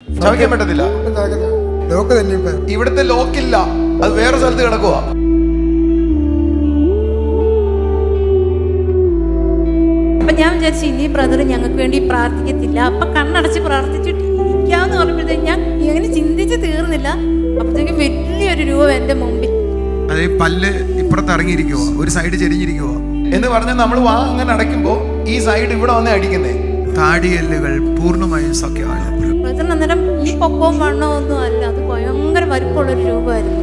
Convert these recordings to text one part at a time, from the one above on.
ചവയ്ക്കാൻ പറ്റത്തില്ല. ഇവിടുത്തെ ലോക്കില്ല, അത് വേറെ സ്ഥലത്ത് കിടക്കുക. അപ്പൊ ഞാൻ വിചാരിച്ചു ഇനി ബ്രദർ ഞങ്ങൾക്ക് വേണ്ടി പ്രാർത്ഥിക്കത്തില്ല. അപ്പൊ കണ്ണടച്ച് പ്രാർത്ഥിച്ചിട്ട് ഇരിക്കാന്ന് പറഞ്ഞപ്പോഴത്തേക്ക് ഞാൻ എങ്ങനെ ചിന്തിച്ച് തീർന്നില്ല. അപ്പോഴത്തേക്കും വലിയൊരു രൂപ എന്റെ മുമ്പിൽ. അതേ പല്ല് ഇപ്പുറത്ത് ഇറങ്ങിയിരിക്കുവോ, ഒരു സൈഡ് ചെരിഞ്ഞിരിക്കുവോ എന്ന് പറഞ്ഞാൽ നമ്മൾ വാ അങ്ങനെ അടയ്ക്കുമ്പോ ഈ സൈഡ് ഇവിടെ വന്നേ അടിക്കുന്നേ. താടിയെല്ലുകൾ പൂർണ്ണമായും സഖ്യമാണ്. ബ്രദറിന് അന്നേരം ഈ പൊക്കവും വണ്ണവും ഒന്നും അല്ല, അത് ഭയങ്കര വലുപ്പമുള്ളൊരു രൂപമായിരുന്നു.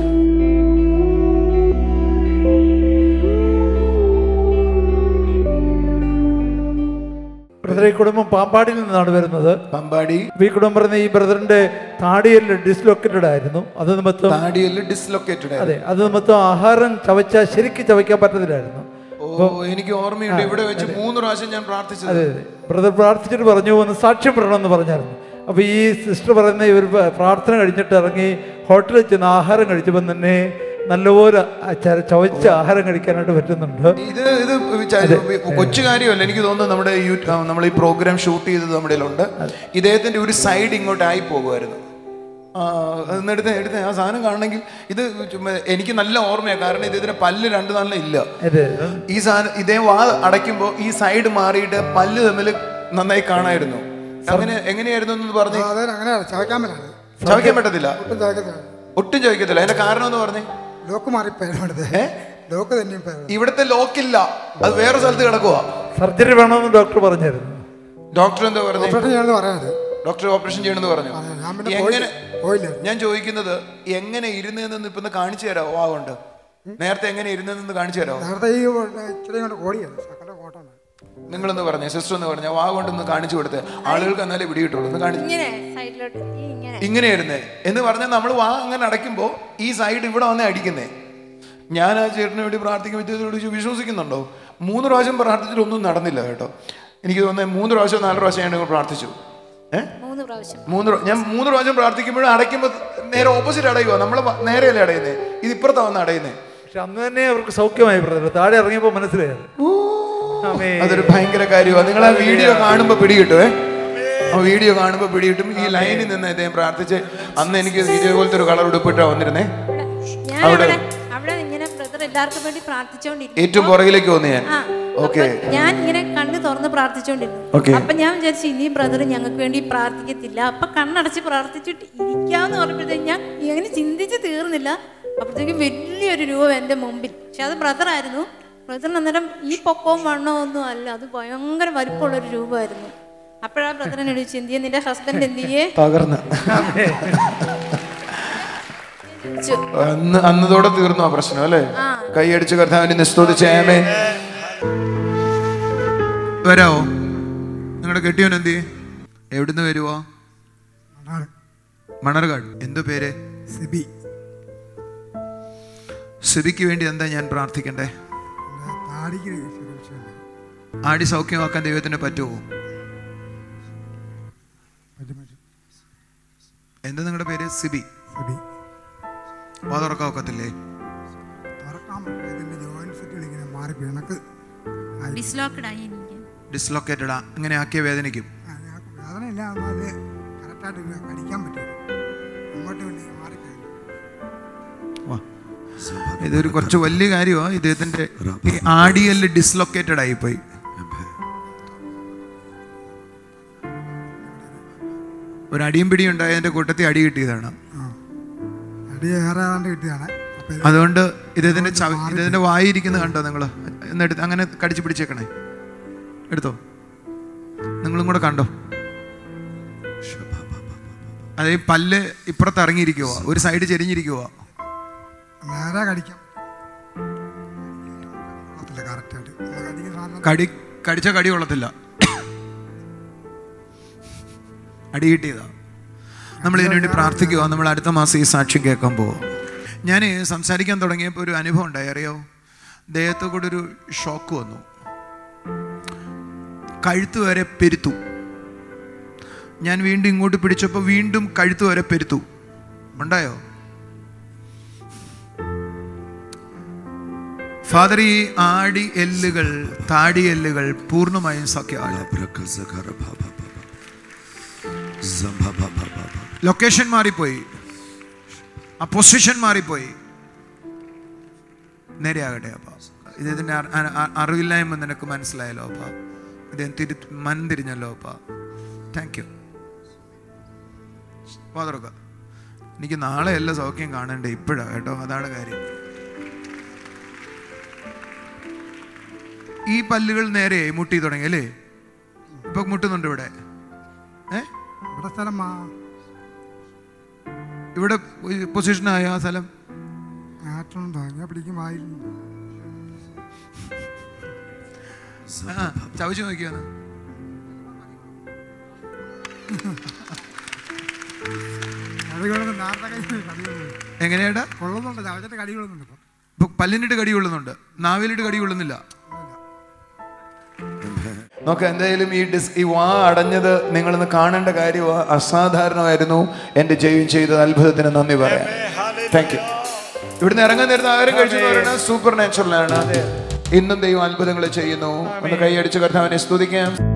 ബ്രദറെ, ഈ കുടുംബം പാമ്പാടിയിൽ നിന്നാണ് വരുന്നത്. പാമ്പാടി. ഈ കുടുംബം പറയുന്ന ഈ ബ്രദറിന്റെ താടിയെല്ല് ഡിസ്ലൊക്കേറ്റഡ് ആയിരുന്നു. അത് നിമിത്തം അതെ, അത് നിമിത്തം ആഹാരം ചവച്ചാൽ ശരിക്കും ചവയ്ക്കാൻ പറ്റത്തില്ലായിരുന്നു. എനിക്ക് ഓർമ്മയുണ്ട്, ഇവിടെ വെച്ച് 3 പ്രാവശ്യം ഞാൻ പ്രാർത്ഥിച്ചത്. അതെ അതെ, ബ്രദർ പ്രാർത്ഥിച്ചിട്ട് പറഞ്ഞു ഒന്ന് സാക്ഷ്യം പറയണമെന്ന് പറഞ്ഞായിരുന്നു. അപ്പൊ ഈ സിസ്റ്റർ പറയുന്ന ഇവർ പ്രാർത്ഥന കഴിഞ്ഞിട്ട് ഇറങ്ങി ഹോട്ടലിൽ ചെന്ന് ആഹാരം കഴിച്ചപ്പോൾ തന്നെ നല്ലപോലെ ചവച്ച ആഹാരം കഴിക്കാനായിട്ട് പറ്റുന്നുണ്ട്. ഇത് കൊച്ചു കാര്യമല്ല. എനിക്ക് തോന്നുന്നു നമ്മൾ ഈ പ്രോഗ്രാം ഷൂട്ട് ചെയ്തത് നമ്മുടെ ഉണ്ട്. ഇദ്ദേഹത്തിന്റെ ഒരു സൈഡ് ഇങ്ങോട്ടായി പോകുമായിരുന്നു. എടുത്ത് ആ സാധനം കാണണമെങ്കിൽ ഇത് എനിക്ക് നല്ല ഓർമ്മയാണ്. കാരണം ഇദ്ദേഹത്തിന് പല്ല് 2 നല്ല ഇല്ല. ഈ സാധനം ഇദ്ദേഹം വാ അടയ്ക്കുമ്പോ ഈ സൈഡ് മാറിയിട്ട് പല്ല് തമ്മിൽ നന്നായി കാണായിരുന്നു. എങ്ങനെയായിരുന്നു എന്ന് പറഞ്ഞു. ചവയ്ക്കാൻ പറ്റത്തില്ല, ഒട്ടും ചവയ്ക്കത്തില്ല. അതിന്റെ കാരണം എന്ന് പറഞ്ഞേ ഇവിടുത്തെ ലോക്കില്ല, അത് വേറെ സ്ഥലത്ത് കിടക്കുക. സർജറി വേണമെന്ന് ഡോക്ടർ പറഞ്ഞായിരുന്നു. ഡോക്ടർ എന്താ പറഞ്ഞു? ഡോക്ടർ ഓപ്പറേഷൻ ചെയ്യണമെന്ന് പറഞ്ഞു. എങ്ങനെ, ഞാൻ ചോദിക്കുന്നത് എങ്ങനെ ഇരുന്നതെന്ന് ഇപ്പൊ കാണിച്ചു തരാമോ? വാഗുണ്ട് നേരത്തെ എങ്ങനെ ഇരുന്നതെന്ന് കാണിച്ചു തരാമോ? നിങ്ങളൊന്ന് പറഞ്ഞേ, സിസ്റ്റർ ഒന്ന് പറഞ്ഞ വാഗുണ്ടെന്ന് കാണിച്ചു കൊടുത്തേ, ആളുകൾക്ക് എന്നാലേ പിടികിട്ടുള്ളൂ. ഇങ്ങനെയായിരുന്നേ എന്ന് പറഞ്ഞാൽ നമ്മൾ വാ അങ്ങനെ അടയ്ക്കുമ്പോ ഈ സൈഡ് ഇവിടെ വന്നേ അടിക്കുന്നേ. ഞാൻ ആ ചേട്ടന് വേണ്ടി പ്രാർത്ഥിക്കുമ്പോൾ വിശ്വസിക്കുന്നുണ്ടോ? 3 പ്രാവശ്യം പ്രാർത്ഥിച്ചിട്ട് ഒന്നും നടന്നില്ല കേട്ടോ. എനിക്ക് തോന്നുന്നത് 3 പ്രാവശ്യം 4 പ്രാവശ്യം ഞാൻ പ്രാർത്ഥിച്ചു. ഞാൻ 3 പ്രാവശ്യം പ്രാർത്ഥിക്കുമ്പോഴും അടയ്ക്കുമ്പോൾ നേരെ ഓപ്പോസിറ്റ് അടയുക. നമ്മൾ നേരെയല്ലേ അടയുന്നേ, ഇത് ഇപ്പുറത്താ വന്ന് അടയുന്നേ. പക്ഷെ അന്ന് തന്നെ അവർക്ക് സൗഖ്യമായി. താഴെ ഇറങ്ങിയപ്പോ മനസ്സിലായത്. അതൊരു ഭയങ്കര കാര്യമാണ്. നിങ്ങൾ ആ വീഡിയോ കാണുമ്പോ പിടികിട്ടുവേ, ആ വീഡിയോ കാണുമ്പോ പിടികിട്ടും. ഈ ലൈനിൽ നിന്ന് അദ്ദേഹം പ്രാർത്ഥിച്ച് അന്ന് എനിക്ക് ഇതേപോലത്തെ ഒരു കളർ ഉടുപ്പിട്ടാ വന്നിരുന്നേ. അവിടെ ഏറ്റവും പുറകിലേക്ക് വന്നു ഞാൻ. ഞാൻ ഇങ്ങനെ കണ്ണ് തുറന്ന് പ്രാർത്ഥിച്ചോണ്ടിരുന്നു. അപ്പൊ ഞാൻ വിചാരിച്ചു ഇനി ബ്രദർ ഞങ്ങൾക്ക് വേണ്ടി പ്രാർത്ഥിക്കത്തില്ല. അപ്പൊ കണ്ണടച്ച് പ്രാർത്ഥിച്ചിട്ട് ഇരിക്കാന്ന് പറഞ്ഞപ്പോഴത്തേക്ക് ഞാൻ എങ്ങനെ ചിന്തിച്ച് തീർന്നില്ല. അപ്പോഴത്തേക്കും വലിയൊരു രൂപ എന്റെ മുമ്പിൽ. പക്ഷെ അത് ബ്രദറായിരുന്നു. ബ്രദറിന് അന്നേരം ഈ പൊക്കവും വണ്ണവും ഒന്നും അല്ല, അത് ഭയങ്കര വലുപ്പമുള്ളൊരു രൂപമായിരുന്നു. അപ്പോഴാ ബ്രദറിനെ ചോദിച്ചു എന്തിയെ, നിന്റെ ഹസ്ബൻഡ് എന്തിയെ? തകർന്ന് അന്നതോടെ തീർന്നു ആ പ്രശ്നം അല്ലേ? കൈയടിച്ച് കർത്താവിനെ സ്തുതിച്ച് ആമേൻ. വരാവോ? നിങ്ങളുടെ കെട്ടിയോൻ എന്തിയെ? എവിടുന്ന് വരുവോ? മണർകാട്. എന്തോ പേര്? സിബി. സിബിക്ക് വേണ്ടി എന്താ ഞാൻ പ്രാർത്ഥിക്കണ്ടേ? ആടി സൗഖ്യമാക്കാൻ ദൈവത്തിന് പറ്റുമോ? എന്താ നിങ്ങളുടെ പേര്? സിബി. തുറക്കാൻ ഒക്കത്തില്ലേ? ഡിസ്ലൊക്കേറ്റഡാ. അങ്ങനെ ആക്കിയ വേദനിക്കും. ഇതൊരു കുറച്ച് വലിയ കാര്യമാണ്. ഇദ്ദേഹത്തിന്റെ ആടിയെല്ല് ഡിസ്ലൊക്കേറ്റഡ് ആയിപ്പോയി. ഒരു അടിയും പിടിയും ഉണ്ടായതിന്റെ കൂട്ടത്തിൽ അടി കിട്ടിയതാണ്. അതുകൊണ്ട് ഇദ്ദേഹത്തിന്റെ വായിരിക്കുന്നത് കണ്ടോ നിങ്ങള്? എന്നെടുത്ത് അങ്ങനെ കടിച്ചു പിടിച്ചേക്കണേ. എടുത്തോ, നിങ്ങളും കൂടെ കണ്ടോ? അതേ പല്ല് ഇപ്പുറത്ത് ഇറങ്ങിയിരിക്കുവോ, ഒരു സൈഡ് ചെരിഞ്ഞിരിക്കുവോ? കടിച്ച കടി കൊള്ളത്തില്ല. അടി കിട്ടിയതാ. നമ്മൾ ഇതിനു വേണ്ടി പ്രാർത്ഥിക്കുക. നമ്മൾ അടുത്ത മാസം ഈ സാക്ഷ്യം കേൾക്കാൻ പോവും. ഞാൻ സംസാരിക്കാൻ തുടങ്ങിയപ്പോൾ ഒരു അനുഭവം ഉണ്ടായി. അറിയാവോ? ദേഹത്തെ കൂടെ ഒരു ഷോക്ക് വന്നു. കഴുത്ത് വരെ പെരുത്തു. ഞാൻ വീണ്ടും ഇങ്ങോട്ട് പിടിച്ചപ്പോൾ വീണ്ടും കഴുത്ത് വരെ പെരുത്തു. ഉണ്ടായോ? ഫാദർ, ഈ ആടി എല്ലുകൾ, താടി എല്ലുകൾ പൂർണ്ണമായും സഖ്യമാണ്. ലൊക്കേഷൻ മാറിപ്പോയി, ആ പൊസിഷൻ മാറിപ്പോയി. നേരെയാകട്ടെ അപ്പ. ഇദ്ദേഹത്തിൻ്റെ അറിവില്ലായ്മ നിനക്ക് മനസ്സിലായല്ലോ അപ്പ. ഇദ്ദേഹം മന്തിരിഞ്ഞല്ലോ അപ്പ. Thank you. വാതുറക്ക. എനിക്ക് നാളെ എല്ലാ സൗഖ്യം കാണണ്ടേ, ഇപ്പോഴാണ് കേട്ടോ, അതാണ് കാര്യം. ഈ പല്ലുകൾ നേരെ മുട്ടി തുടങ്ങി അല്ലേ? ഇപ്പൊ മുട്ടുന്നുണ്ട് ഇവിടെ. ഇവിടെ പൊസിഷനായ ആ സ്ഥലം ചവച്ചു നോക്കിയാണ്. എങ്ങനെയാടാ? പല്ലിനിട്ട് കടി കൊള്ളുന്നുണ്ട്, നാവിലിട്ട് കടി കൊള്ളുന്നില്ല. നോക്കാം. എന്തായാലും ഈ വാ അടഞ്ഞത് നിങ്ങളൊന്ന് കാണേണ്ട കാര്യമാണ്. അസാധാരണമായിരുന്നു. എൻ്റെ ജയം ചെയ്ത അത്ഭുതത്തിന് നന്ദി പറയാം. Thank you. ഇവിടുന്ന് ഇറങ്ങാൻ നേരത്തെ ആഹാരം കഴിച്ചു പറയുന്നത് സൂപ്പർ നാച്ചുറലാണ്. ഇന്നും ദൈവം അത്ഭുതങ്ങൾ ചെയ്യുന്നു. ഒന്ന് കൈയടിച്ച് കർത്താവിനെ സ്തുതിക്കാം.